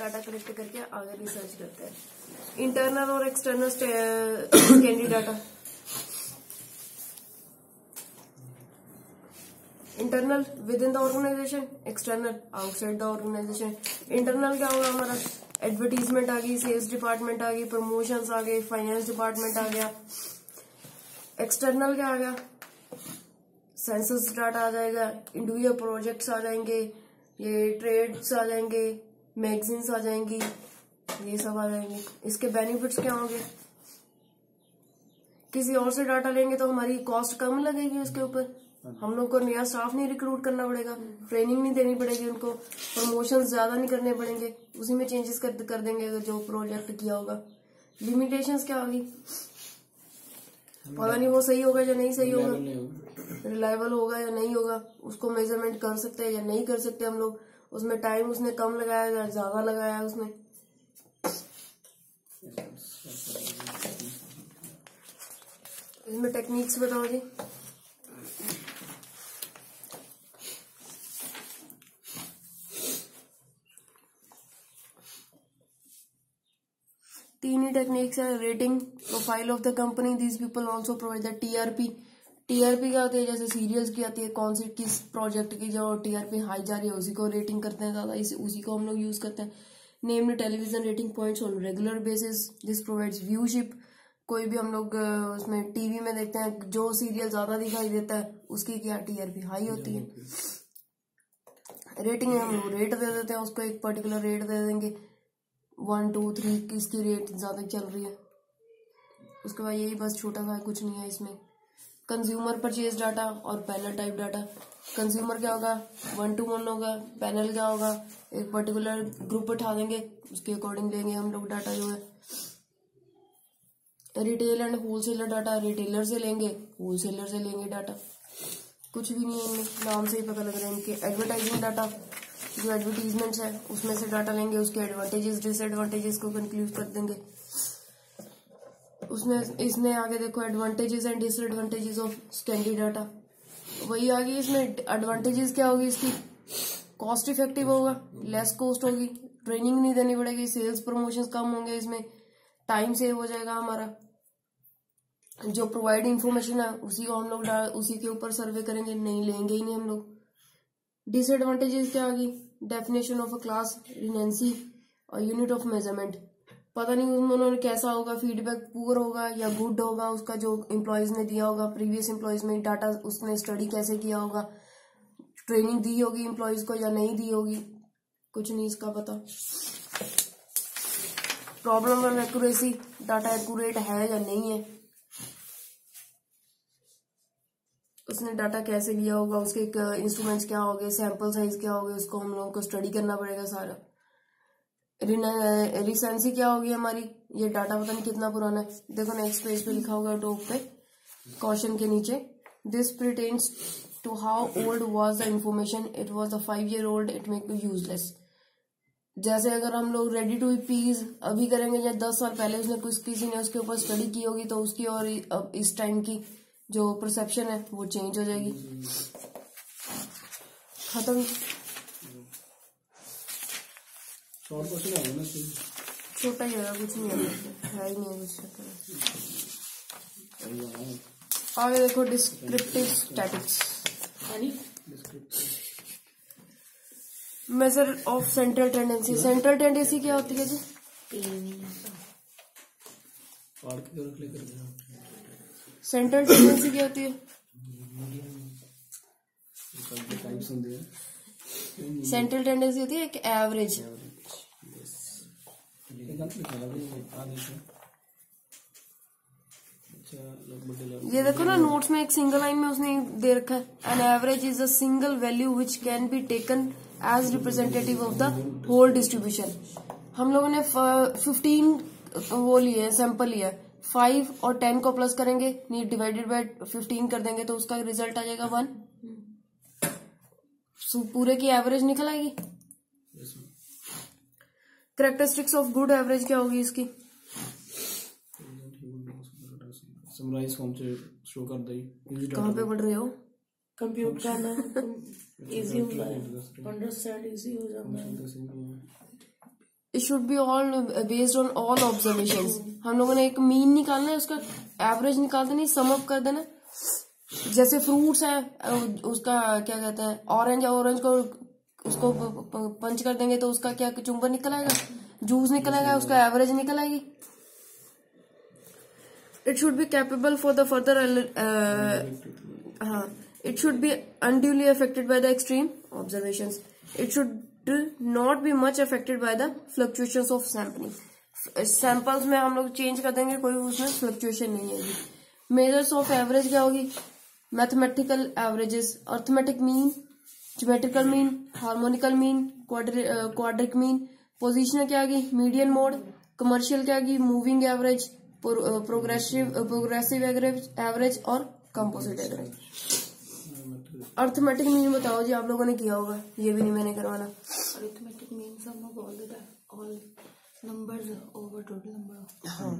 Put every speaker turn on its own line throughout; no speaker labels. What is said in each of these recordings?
Data collect करके आगे research करते हैं। इंटरनल और external candidate. Internal within the organisation, external outside the organisation. Internal क्या होगा हमारा, एडवर्टीजमेंट आ गई, सेल्स डिपार्टमेंट आ गई, प्रमोशंस आ गए, फाइनेंस डिपार्टमेंट आ गया। एक्सटर्नल क्या आ गया, सेंसस डाटा आ जाएगा, इंडिविजुअल प्रोजेक्ट्स आ जाएंगे, ये ट्रेड्स आ जाएंगे, मैगजीन्स आ जाएंगी, ये सब आ जाएंगे। इसके बेनिफिट्स क्या होंगे, किसी और से डाटा लेंगे तो हमारी कॉस्ट कम लगेगी, उसके ऊपर हम लोग को नया स्टाफ नहीं रिक्रूट करना पड़ेगा, ट्रेनिंग नहीं देनी पड़ेगी उनको, प्रमोशन ज्यादा नहीं करने पड़ेंगे, उसी में चेंजेस कर देंगे अगर जो प्रोजेक्ट किया होगा। लिमिटेशंस क्या होगी, पता नहीं वो सही होगा या नहीं सही होगा, रिलायबल होगा या नहीं होगा, उसको मेजरमेंट कर सकते हैं या नहीं कर सकते हम लोग, उसमें टाइम उसने कम लगाया या ज्यादा लगाया है उसने। इसमें टेक्निक्स बताओ जी। तीन ही टेक्निक्स है, rating, profile of the company, these people also provide the TRP. TRP क्या होती है, जैसे सीरियल्स की आती है, कौन सी किस प्रोजेक्ट की जो टीआरपी हाई जा रही है उसी को रेटिंग करते हैं ज्यादा, उसी को हम लोग यूज करते हैं। Named television rating points on regular basis, this provides viewership. कोई भी हम लोग उसमें टीवी में देखते हैं, जो सीरियल ज्यादा दिखाई देता है उसकी क्या टीआरपी हाई होती है। रेटिंग है, हम लोग रेट दे देते हैं, उसको एक पर्टिकुलर रेट दे देंगे, 1 2 3 किसकी रेट ज्यादा चल रही है। उसके बाद यही बस छोटा सा, कुछ नहीं है इसमें। कंज्यूमर परचेज डाटा और पैनल टाइप डाटा। कंज्यूमर क्या होगा, 1 to 1 होगा, पैनल क्या होगा, एक पर्टिकुलर ग्रुप उठा देंगे, उसके अकॉर्डिंग लेंगे हम लोग डाटा जो है। Retail and wholesaler data, retailer से लेंगे, होलसेलर से लेंगे डाटा, कुछ भी नहीं है इनमें, नाम से ही पता लग रहा है इनके। एडवर्टाइजिंग डाटा, जो एडवर्टीजमेंट्स है उसमें से डाटा लेंगे, उसके एडवांटेजेस डिसएडवांटेजेस को कंक्लूड कर देंगे उसमें। इसमें आगे देखो advantages and disadvantages of standard data, वही आगे इसमें एडवांटेजेस क्या होगी इसकी, कॉस्ट इफेक्टिव होगा, लेस कॉस्ट होगी, ट्रेनिंग नहीं देनी पड़ेगी, सेल्स प्रमोशंस कम होंगे, इसमें टाइम सेव हो जाएगा हमारा, जो प्रोवाइड इंफॉर्मेशन है उसी को हम लोग उसी के ऊपर सर्वे करेंगे, नहीं लेंगे ही नहीं हम लोग। डिसएडवांटेजेस क्या होगी, definition of a class, recency और यूनिट ऑफ मेजरमेंट, पता नहीं उन्होंने कैसा होगा, फीडबैक पुअर होगा या गुड होगा, उसका जो एम्प्लॉयज ने दिया होगा, प्रीवियस एम्प्लॉयज में डाटा उसने स्टडी कैसे किया होगा, ट्रेनिंग दी होगी एम्प्लॉयज को या नहीं दी होगी, कुछ नहीं इसका पता। Problem and accuracy, data accurate है या नहीं है, उसने डाटा कैसे लिया होगा, उसके इंस्ट्रूमेंट्स क्या होंगे, सैंपल साइज क्या होगे, उसको हम लोगों को स्टडी करना पड़ेगा सारा। रिसेंसी क्या होगी हमारी, ये डाटा पता नहीं कितना पुराना है, देखो नेक्स्ट पेज पे लिखा होगा टॉप पे क्वेश्चन के नीचे, this pertains to how old was the information, it was the 5 year old, it make you useless. जैसे अगर हम लोग रेडी टू पीज अभी करेंगे या 10 साल पहले उसने किसी ने उसके ऊपर स्टडी की होगी तो उसकी और इस टाइम की जो परसेप्शन है वो चेंज हो जाएगी। खत्म, छोटा ही है, कुछ नहीं है ही नहीं है कुछ। आगे देखो descriptive statistics, measure of central tendency. Central tendency क्या होती है जी, सेंट्रल टेंडेंसी क्या होती है, सेंट्रल टेंडेंसी होती है एक एवरेज। ये देखो ना नोट्स में एक सिंगल लाइन में उसने दे रखा है, an average is a single value which can be taken as representative of the whole distribution. हम लोगों ने 15 वो लिए सैंपल लिया, 5 और 10 को प्लस करेंगे, नीट डिवाइडेड बाय 15 कर देंगे तो उसका रिजल्ट आ जाएगा 1। पूरे की एवरेज निकल आएगी। कैरेक्टरिस्टिक्स ऑफ गुड एवरेज क्या होगी इसकी,
समराइज फॉर्म से शो कर दे।
कहाँ पे पढ़ रहे हो,
कंप्यूट करना इजी होता है, अंडरस्टैंड इजी हो जाता है।
It should be all based on all observations. हम लोगों ने एक मीन निकालना है, उसका एवरेज निकाल देना, सम अप कर देना। जैसे फ्रूट्स है, उसका क्या कहते हैं, ऑरेंज है, ऑरेंज को उसको पंच कर देंगे तो उसका क्या चुंबर निकल आएगा, जूस निकल आएगा, उसका एवरेज निकल आएगी। It should be capable for the further हाँ, it should be unduly affected by the extreme observations. It should not be much affected by the fluctuations of sampling. Samples में हम लोग चेंज कर देंगे, कोई उसमें फ्लक्चुएशन नहीं है। मेजर्स ऑफ एवरेज क्या होगी, mathematical averages, arithmetic mean, geometrical mean, harmonical mean, quadric mean. Positional क्या आगी, मीडियन मोड। कमर्शियल क्या आगी, मूविंग एवरेज, प्रोग्रेसिव एवरेज और कंपोजिट एवरेज। अर्थमेटिक मीन बताओ जी, आप लोगों ने किया होगा, ये भी नहीं मैंने करवाना।
Arithmetic mean sum of all numbers over total number.
हाँ,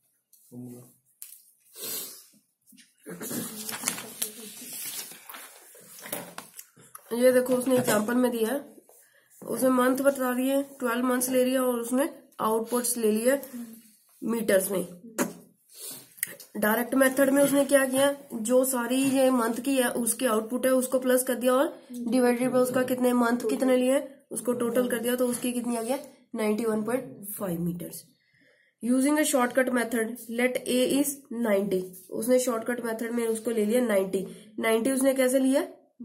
ये देखो उसने एग्जांपल में दिया है, उसने मंथ बता रही है, 12 मंथ्स ले रही है और उसने आउटपुट्स ले लिया मीटर्स में। डायरेक्ट मेथड में उसने क्या किया, जो सारी ये मंथ की है उसकी आउटपुट है उसको प्लस कर दिया और डिवाइडेड बाय उसका कितने मंथ कितने लिए उसको टोटल कर दिया, तो उसकी कितनी आ गया 91.5 metres. Using a shortcut method let A is 90। उसने शॉर्टकट मेथड में उसको ले लिया 90 उसने कैसे लिया,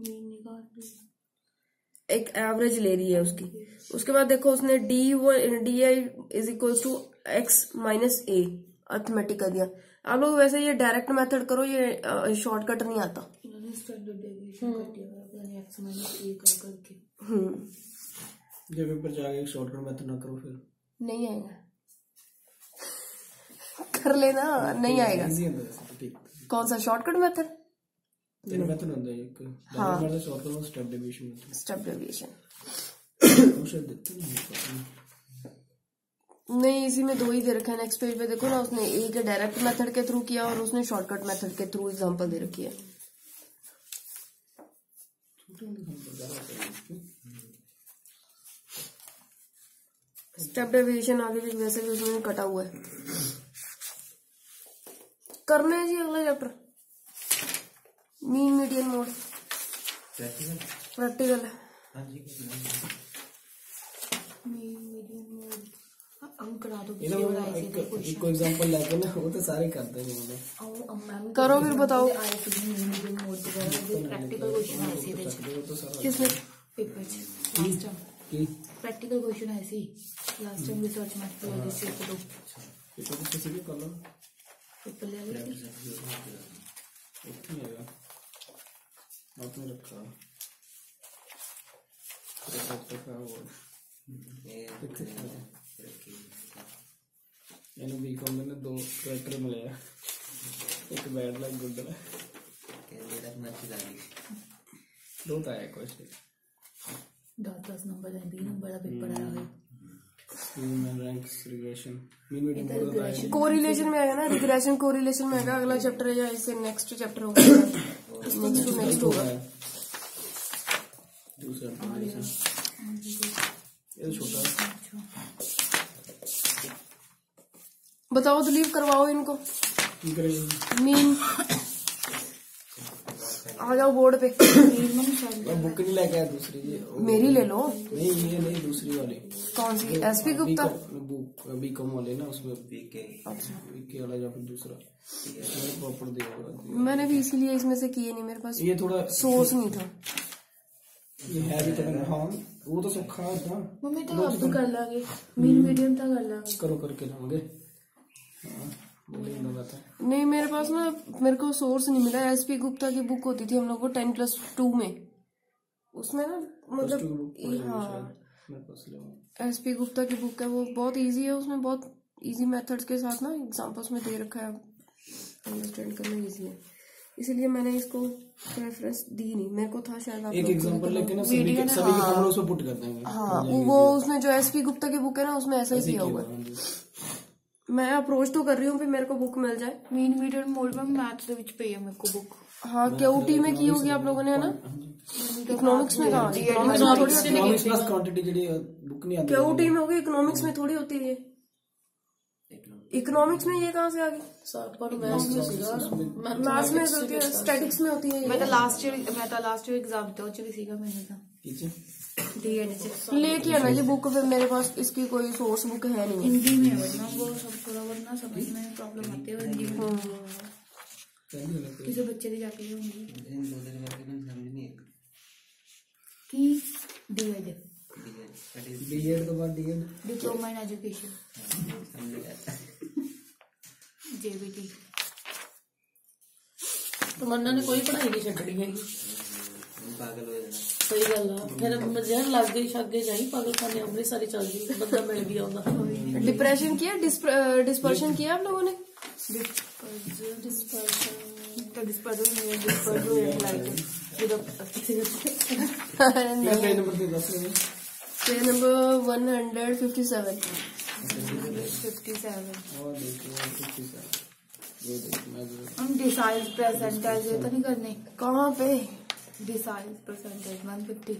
एक एवरेज ले रही है उसकी। उसके बाद देखो उसने D I is equal to X minus A arithmetic कर दिया। आप लोग वैसे ये डायरेक्ट मेथड करो, ये शॉर्टकट नहीं आता।
जब पेपर जाके शॉर्टकट मेथड ना करो फिर
नहीं आएगा, कर लेना, नहीं आएगा। कौन सा शॉर्टकट मेथड,
तीन मेथड होता है, एक डायरेक्ट मेथड, शॉर्टकट और स्टेप डेविएशन।
स्टेप डेविएशन
उसे देते नहीं,
नहीं, इसी में दो ही दे रखा है। नेक्स्ट पेज पे देखो ना, उसने एक डायरेक्ट मेथड के थ्रू किया और उसने शॉर्टकट मेथड के थ्रू एग्जांपल दे रखी है। स्टेप डेविएशन आगे भी वैसे भी उसमें कटा हुआ है। करना है जी अगला chapter, mean median mode practical है।
हम करा दो,
एक एग्जांपल लेके ना, वो तो सारे करते हैं।
करो फिर बताओ
प्रैक्टिकल क्वेश्चन ऐसे
किसने
paper last time practical question ऐसे लास्ट टाइम रिसर्च मैथमेटिक्स के दो
पेपर किसी भी कर लो,
पेपर ले लो
नहीं आएगा आपने रखा बीकॉम में 2 कैरेक्टर मिले हैं, एक बैड लक गुड लक, 2 तो आया क्वेश्चन,
10 नंबर है, 20 नंबर का पेपर आया है।
Mean ranks regression, mean median mode होता है,
कोरिलेशन में आएगा ना, रिग्रेशन कोरिलेशन में आएगा। अगला चैप्टर है या इससे नेक्स्ट चैप्टर होगा, नेक्स्ट होगा
दूसरा। ये छोटा
बताओ, तो लीव करवाओ इनको। मीन आ जाओ बोर्ड पे।
बुक नहीं लेके आया दूसरी,
मेरी ले लो।
नहीं ये नहीं, दूसरी वाली।
कौन सी, एसपी गुप्ता
बुक बीकॉम वाले ना, उसमें बीके वाला या फिर दूसरा प्रॉपर दिया।
मैंने भी इसीलिए इसमें से किए नहीं, मेरे पास
ये थोड़ा
सोर्स नहीं था।
ये है भी तो, हाँ वो तो सुखा था।
मम्मी तो अब तो कर लागे, मीन मीडियम तो कर लागे,
करो करके लाओगे।
नहीं मेरे पास ना, मेरे को सोर्स नहीं मिला। एसपी गुप्ता की बुक होती थी हम लोग को 10+2 में, उसमें ना मतलब हाँ एसपी गुप्ता की बुक है, वो बहुत इजी है, उसमें बहुत इजी मेथड्स के साथ ना एग्जांपल्स में दे रखा है, अंडरस्टैंड करना इजी है, इसलिए मैंने इसको प्रेफरेंस दी नहीं। मेरे को था शायद आप
एक एग्जांपल लेके ना सभी के फॉर्मूला उसमें पुट कर देंगे।
हाँ वो उसमें जो एसपी गुप्ता की बुक है ना, उसमें ऐसा ही किया हुआ है। मैं अप्रोच तो कर रही हूँ, फिर मेरे को बुक मिल जाए।
मीन मीडियम मोड में मैथ्स ਦੇ ਵਿੱਚ ਪਈ ਹੈ ਮੇਰੇ ਕੋ बुक।
हाँ क्यूटी में की होगी आप लोगों ने, है ना? इकोनॉमिक्स में कहा?
इकोनॉमिक्स प्लस क्वांटिटी जी बुक नहीं आती
क्यूटी में होगी, इकोनॉमिक्स में थोड़ी होती है। इकोनॉमिक्स में ये कहाँ से आ गई? मैथ्स में होती है, स्टैटिक्स में होती है।
मैं तो लास्ट ईयर एग्जाम तो चली सीखा मैंने तो
लेके आना जी बुक, फिर मेरे पास इसकी कोई सोर्स बुक है नहीं।
हिंदी में है वरना वो सब थोड़ा वरना समझ में प्रॉब्लम आती है हिंदी में। किसी बच्चे की जाके होंगी की डीएड
बीएड के बाद DEd
diploma in education JBT.
तो मन्ना ने कोई पढ़ाई नहीं छड्डी हैगी,
पागल हो जाना
सही गल आ। फिर मजहर लग गई शागे जाई पागलखाने अमृतसर चल गई, बंदा मिल भी आउंदा।
डिप्रेशन किया, डिस्पर्शन किया आप लोगों ने? Page number 157।
हम डिसाइज परसेंटेज ये तो नहीं करने।
कहाँ पे?
डिसाइज परसेंटेज 150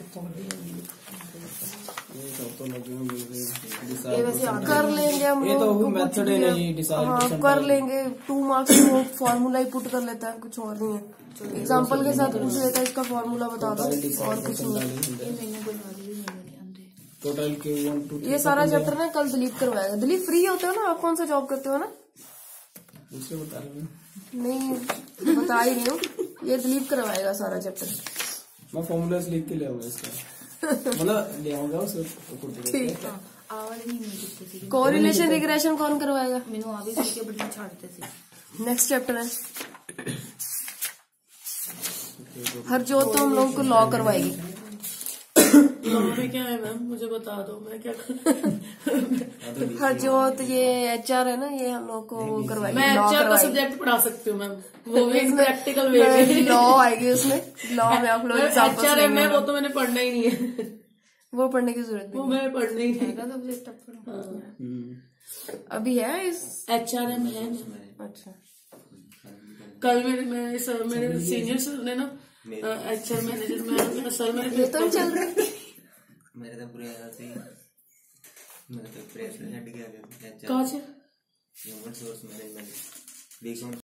ये वैसे
कर लेंगे हम
ये तो
लोग,
मेथड है नहीं डिसाइड
हाँ कर लेंगे। 2 मार्क्स में वो फॉर्मूला ही पुट कर लेता है, कुछ और नहीं है। एग्जाम्पल के साथ पूछ लेता है इसका फॉर्मूला बता दो, और कुछ नहीं।
टोटल के 1 2
ये सारा चैप्टर ना कल दिलीप करवाएगा। दिलीप फ्री होते हो ना आप? कौन सा जॉब करते हो ना?
दूसरे बता रहे हैं
नहीं बता ही नहीं हूँ, ये दिलीप करवाएगा सारा चैप्टर।
मैं फॉर्मूलास लिख के ले आऊंगा इसका, मतलब ले आऊंगा उसे।
ठीक है।
आवाज नहीं मिलती थी।
कोरिलेशन रिग्रेशन कौन करवाएगा?
मैंने आ भी सीखे बड़ी छाड़ते थे।
नेक्स्ट चैप्टर है हरजोत, तो हम लोग को लॉ करवाएगी।
लॉ में क्या है मैम, मुझे बता दो, मैं क्या करूं?
हरजोत ये एचआर है ना, ये हम लोग को वो करवाएगी।
मैं
law
एचआर का
करवाएगी।
सब्जेक्ट पढ़ा सकती हूँ मैम, वो भी प्रैक्टिकल वे में।
लॉ आएगी उसमें, लॉ में आप लोग
एचआर है मैं, वो तो मैंने पढ़ना ही नहीं है,
वो पढ़ने की जरूरत
वो
नहीं।
मैं पढ़ना ही नहीं।
अभी है इस
HRM है।
अच्छा
कल मेरे सीनियर सर ने ना HR मैनेजर में सर मेरे
ये तो चल रहा है।
मेरे तो पूरे आते ही मेरे तो प्रेशर हट गया।
कहाँ से?
Human source management BCom